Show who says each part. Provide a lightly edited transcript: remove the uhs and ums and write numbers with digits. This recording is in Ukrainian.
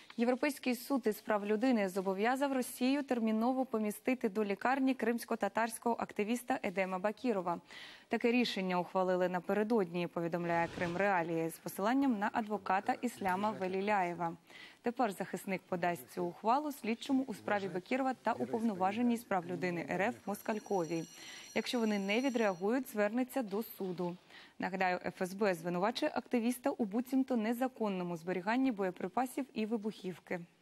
Speaker 1: Європейський суд із прав людини зобов'язав Росію терміново помістити до лікарні кримсько-татарського активіста Едема Бакірова. Таке рішення ухвалили напередодні, повідомляє Крим Реалії, з посиланням на адвоката Ісляма Веліляєва. Тепер захисник подасть цю ухвалу слідчому у справі Бакірова та уповноваженій з прав людини РФ Москальковій. Якщо вони не відреагують, звернеться до суду. Нагадаю, ФСБ звинувачує активіста у буцімто незаконному зберіганні боєприпасів і вибухівки.